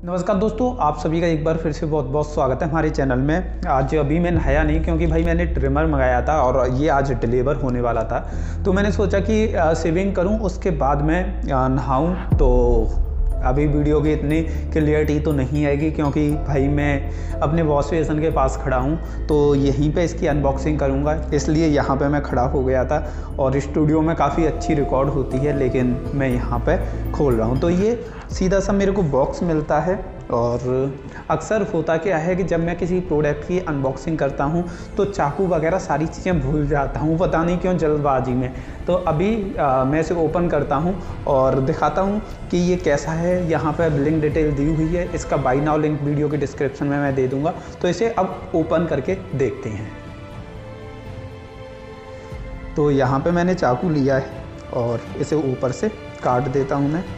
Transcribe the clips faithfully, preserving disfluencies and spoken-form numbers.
नमस्कार दोस्तों, आप सभी का एक बार फिर से बहुत बहुत स्वागत है हमारे चैनल में। आज अभी मैं नहाया नहीं क्योंकि भाई मैंने ट्रिमर मंगाया था और ये आज डिलीवर होने वाला था, तो मैंने सोचा कि सेविंग करूं उसके बाद मैं नहाऊं। तो अभी वीडियो की इतनी क्लियरिटी तो नहीं आएगी क्योंकि भाई मैं अपने वॉश बेसिन के पास खड़ा हूं, तो यहीं पे इसकी अनबॉक्सिंग करूंगा, इसलिए यहाँ पे मैं खड़ा हो गया था। और स्टूडियो में काफ़ी अच्छी रिकॉर्ड होती है लेकिन मैं यहाँ पे खोल रहा हूँ। तो ये सीधा सा मेरे को बॉक्स मिलता है। और अक्सर होता क्या है कि जब मैं किसी प्रोडक्ट की अनबॉक्सिंग करता हूं तो चाकू वगैरह सारी चीज़ें भूल जाता हूं, पता नहीं क्यों, जल्दबाजी में। तो अभी आ, मैं इसे ओपन करता हूं और दिखाता हूं कि ये कैसा है। यहाँ पर लिंक डिटेल दी हुई है, इसका बाय नाउ लिंक वीडियो के डिस्क्रिप्शन में मैं दे दूँगा। तो इसे अब ओपन करके देखते हैं। तो यहाँ पर मैंने चाकू लिया है और इसे ऊपर से काट देता हूँ मैं।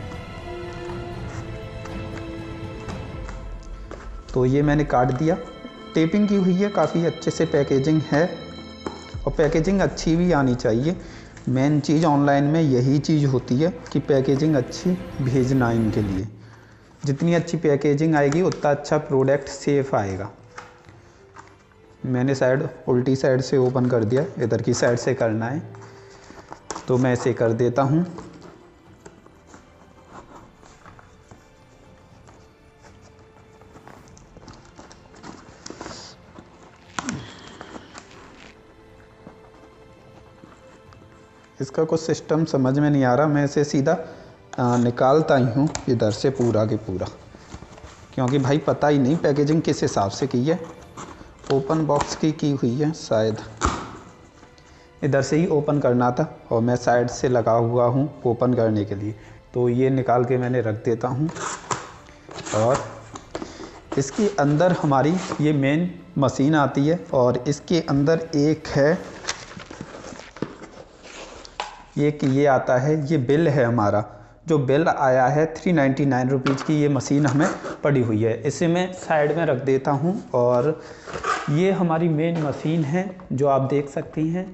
तो ये मैंने काट दिया। टेपिंग की हुई है, काफ़ी अच्छे से पैकेजिंग है और पैकेजिंग अच्छी भी आनी चाहिए। मेन चीज़ ऑनलाइन में यही चीज़ होती है कि पैकेजिंग अच्छी भेजना इनके लिए। जितनी अच्छी पैकेजिंग आएगी उतना अच्छा प्रोडक्ट सेफ आएगा। मैंने साइड उल्टी साइड से ओपन कर दिया, इधर की साइड से करना है, तो मैं इसे कर देता हूँ। इसका कुछ सिस्टम समझ में नहीं आ रहा, मैं इसे सीधा आ, निकालता ही हूँ इधर से पूरा के पूरा, क्योंकि भाई पता ही नहीं पैकेजिंग किस हिसाब से की है। ओपन बॉक्स की की हुई है शायद, इधर से ही ओपन करना था और मैं साइड से लगा हुआ हूँ ओपन करने के लिए। तो ये निकाल के मैंने रख देता हूँ। और इसके अंदर हमारी ये मेन मशीन आती है और इसके अंदर एक है, एक ये आता है, ये बिल है हमारा। जो बिल आया है थ्री नाइन्टी नाइन रुपीज़ की ये मशीन हमें पड़ी हुई है। इसे मैं साइड में रख देता हूँ। और ये हमारी मेन मशीन है जो आप देख सकती हैं,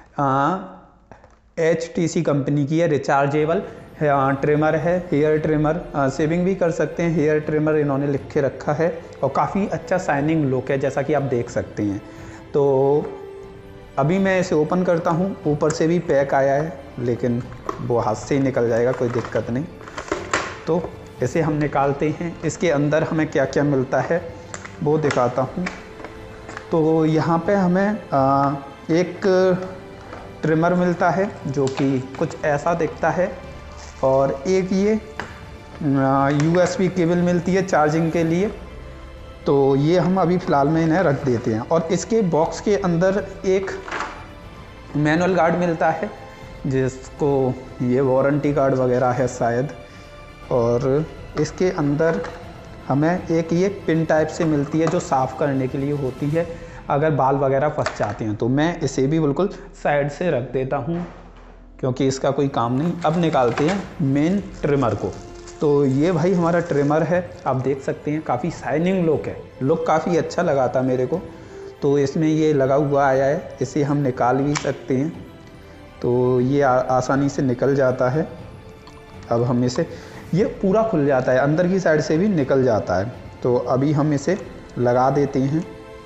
एच टी सी कंपनी की है, रिचार्जेबल ट्रिमर है, हेयर ट्रिमर। सेविंग भी कर सकते हैं, हेयर ट्रिमर इन्होंने लिख के रखा है और काफ़ी अच्छा शाइनिंग लुक है जैसा कि आप देख सकते हैं। तो अभी मैं इसे ओपन करता हूँ। ऊपर से भी पैक आया है लेकिन वो हाथ से ही निकल जाएगा, कोई दिक्कत नहीं। तो इसे हम निकालते हैं। इसके अंदर हमें क्या क्या मिलता है वो दिखाता हूँ। तो यहाँ पे हमें आ, एक ट्रिमर मिलता है जो कि कुछ ऐसा दिखता है, और एक ये यू एस बी केबल मिलती है चार्जिंग के लिए। तो ये हम अभी फ़िलहाल में इन्हें रख देते हैं। और इसके बॉक्स के अंदर एक मैनुअल कार्ड मिलता है जिसको ये वारंटी कार्ड वगैरह है शायद। और इसके अंदर हमें एक ये पिन टाइप से मिलती है जो साफ़ करने के लिए होती है अगर बाल वगैरह फंस जाते हैं। तो मैं इसे भी बिल्कुल साइड से रख देता हूँ क्योंकि इसका कोई काम नहीं। अब निकालते हैं मेन ट्रिमर को। तो ये भाई हमारा ट्रिमर है, आप देख सकते हैं, काफ़ी शाइनिंग लुक है, लुक काफ़ी अच्छा लगा था मेरे को। तो इसमें ये लगा हुआ आया है, इसे हम निकाल भी सकते हैं। तो ये आ, आसानी से निकल जाता है। अब हम इसे, ये पूरा खुल जाता है, अंदर की साइड से भी निकल जाता है। तो अभी हम इसे लगा देते हैं।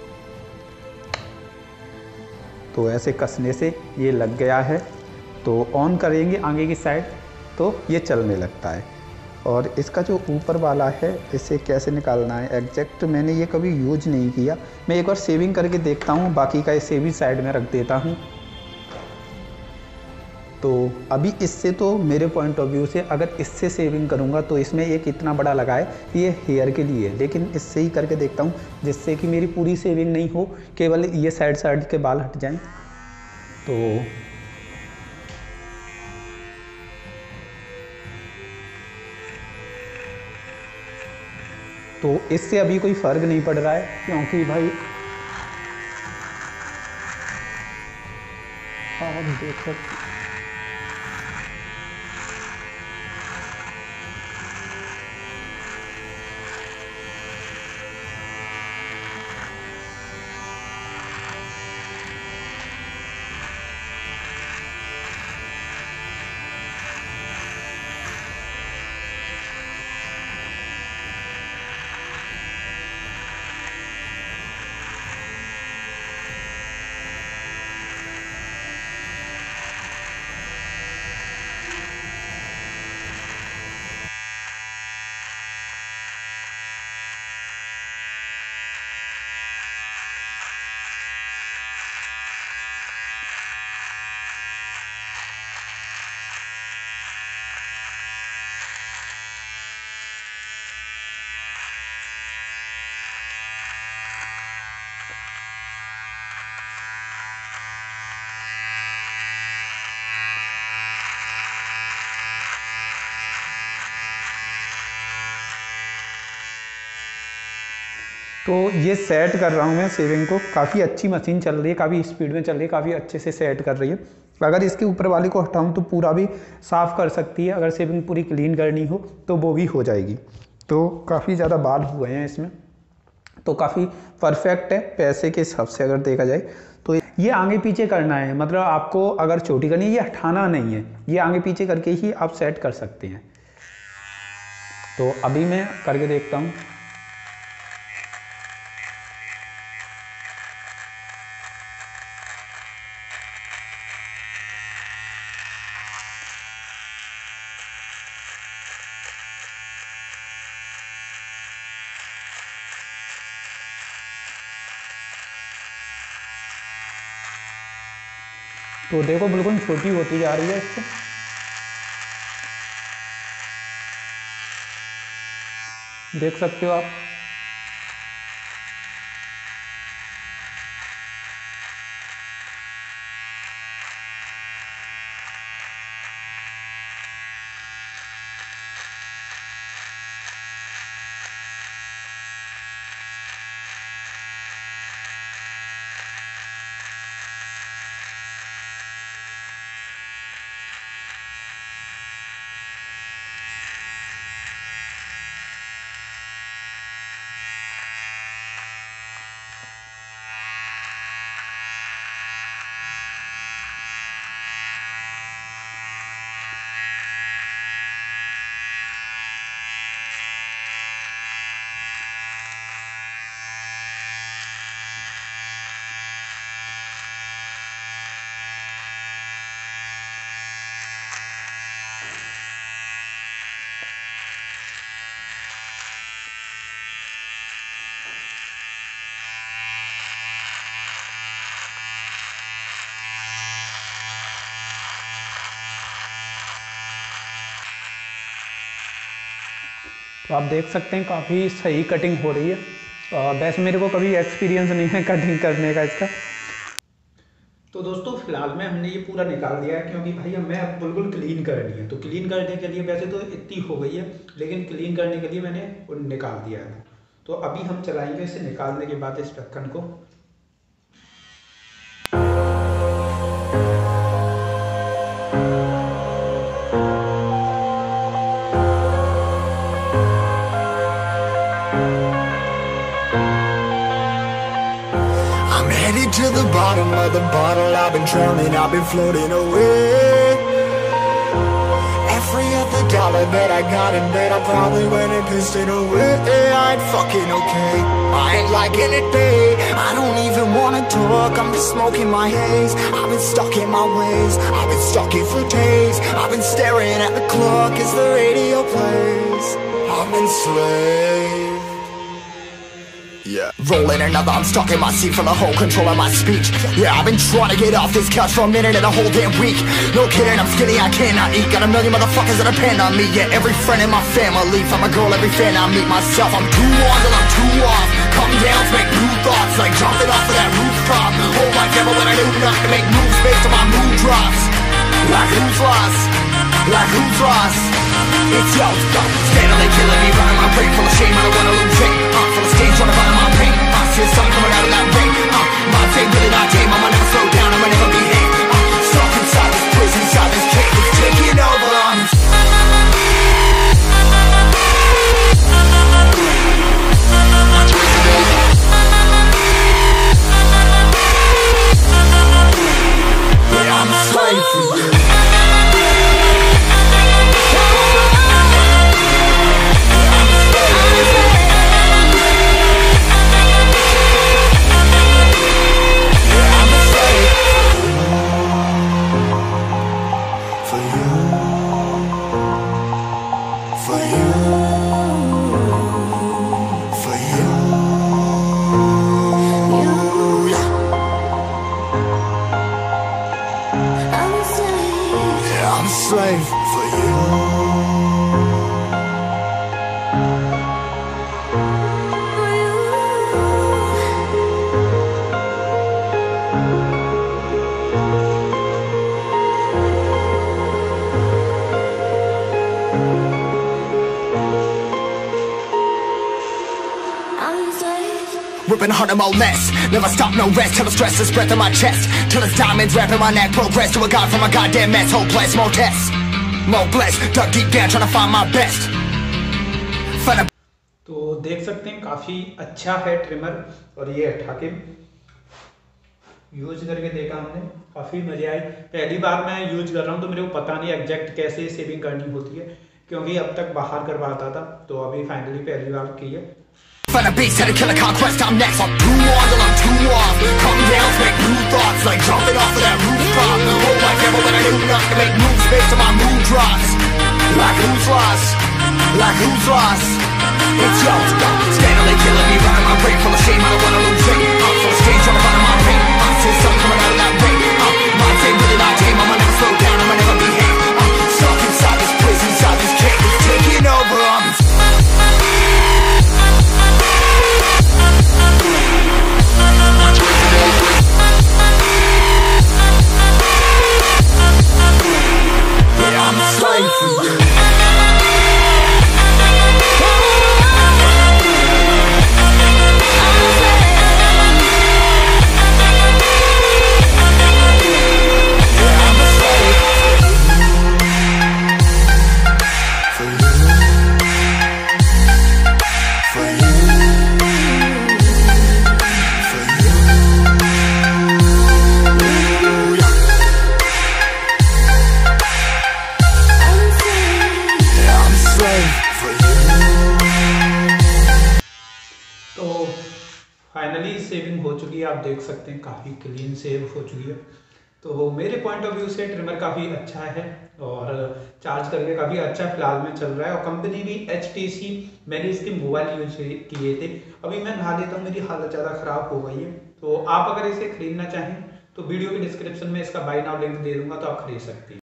तो ऐसे कसने से ये लग गया है। तो ऑन करेंगे आगे की साइड तो ये चलने लगता है। और इसका जो ऊपर वाला है इसे कैसे निकालना है एग्जैक्ट मैंने ये कभी यूज नहीं किया। मैं एक बार सेविंग करके देखता हूँ, बाकी का इसे भी साइड में रख देता हूँ। तो अभी इससे, तो मेरे पॉइंट ऑफ व्यू से अगर इससे सेविंग करूँगा तो इसमें एक इतना बड़ा लगा है कि ये हेयर के लिए, लेकिन इससे ही करके देखता हूँ जिससे कि मेरी पूरी सेविंग नहीं हो, केवल ये साइड साइड के बाल हट जाएँ। तो तो इससे अभी कोई फ़र्क नहीं पड़ रहा है क्योंकि भाई आप देख सकते तो ये सेट कर रहा हूँ मैं सेविंग को। काफ़ी अच्छी मशीन चल रही है, काफ़ी स्पीड में चल रही है, काफ़ी अच्छे से सेट कर रही है। अगर इसके ऊपर वाले को हटाऊँ तो पूरा भी साफ़ कर सकती है, अगर सेविंग पूरी क्लीन करनी हो तो वो भी हो जाएगी। तो काफ़ी ज़्यादा बाल हुए हैं इसमें, तो काफ़ी परफेक्ट है पैसे के हिसाब से अगर देखा जाए तो। ये आगे पीछे करना है, मतलब आपको अगर छोटी करनी है, ये हटाना नहीं है, ये आगे पीछे करके ही आप सेट कर सकते हैं। तो अभी मैं करके देखता हूँ। तो देखो बिल्कुल छोटी होती जा रही है इससे। देख सकते हो आप। तो आप देख सकते हैं काफ़ी सही कटिंग हो रही है। वैसे मेरे को कभी एक्सपीरियंस नहीं है कटिंग करने का इसका। तो दोस्तों फिलहाल में हमने ये पूरा निकाल दिया है, क्योंकि भाई हमें अब बिल्कुल क्लीन करनी है। तो क्लीन करने के लिए वैसे तो इतनी हो गई है, लेकिन क्लीन करने के लिए मैंने निकाल दिया है। तो अभी हम चलाएंगे इसे निकालने के बाद इस ढक्कन को। To the bottom of the bottle, I've been drowning, I've been floating away. Every other dollar that I got in bed, I probably went and pissed it away. I ain't fucking okay, I ain't liking it, babe. I don't even wanna talk, I'm just smoking my haze. I've been stuck in my ways, I've been stuck here for days. I've been staring at the clock as the radio plays. I'm enslaved. Yeah. Rolling another, I'm stuck in my seat for the whole control of my speech. Yeah, I've been trying to get off this couch for a minute and a whole damn week. No kidding, I'm skinny, I cannot eat. Got a million motherfuckers that depend on me. Yeah, every friend in my family, from a girl, every fan I meet myself. I'm too on till I'm too off. Come down to make new thoughts, like jumping off of that rooftop. Oh my devil, when I knew not to make moves based on my mood drops. Like who's lost? Like who's lost? It's yo, steadily killing me, running my brain full of shame. I don't wanna lose it. Uh, full of stage, trying to find my pain. I see the sun coming out of that rain. Uh, my day really not tame. I'ma never slow down. I'ma never behave. Uh, stuck inside this prison, inside this cage, it's taking over. I'm yeah, I'm a slave for you. Slave for you. I'm a slave. ripping harder, more less. Never stop, no rest, till the stress is breath in my chest, till it's diamonds wrapping my neck. Progress to a god from a goddamn mess. Hopeless, more tests, more blessed. Dug deep down trying to find my best. Find a तो देख सकते हैं काफ़ी अच्छा है trimmer. और ये हटा के यूज करके देखा हमने, काफ़ी मज़े आए। पहली बार मैं यूज कर रहा हूँ तो मेरे को पता नहीं एग्जैक्ट कैसे सेविंग करनी होती है, क्योंकि अब तक बाहर करवाता था, तो अभी फाइनली पहली बार की है। Find a beast, had to kill a conquest, I'm next. I'm too on till I'm too off. Come down, make new thoughts, like jumping off of that rooftop. Hold my camera when I do not to make moves based on my mood drops. Like who's lost? Like who's lost? It's yours, steadily killing me, running my brain full of shame. I don't wanna lose it. I'm so stage trying to find my pain. I'm seeing something coming out of that rain. Uh, my team really not tame. I'ma never slow down. I'ma never behave. I'm stuck inside this prison, inside this cage. It's taking over. I'm finally shaving हो चुकी है, आप देख सकते हैं काफ़ी clean save हो चुकी है। तो मेरे पॉइंट ऑफ व्यू से ट्रिमर काफ़ी अच्छा है और चार्ज करके काफ़ी अच्छा फिलहाल में चल रहा है। और कंपनी भी एच टी सी, मैंने इसके मोबाइल यूज किए थे, अभी मैं नहा लेता हूँ, मेरी हालत ज़्यादा ख़राब हो गई है। तो आप अगर इसे खरीदना चाहें तो वीडियो के डिस्क्रिप्शन में इसका बाय नाउ लिंक दे दूँगा, तो आप खरीद सकते हैं।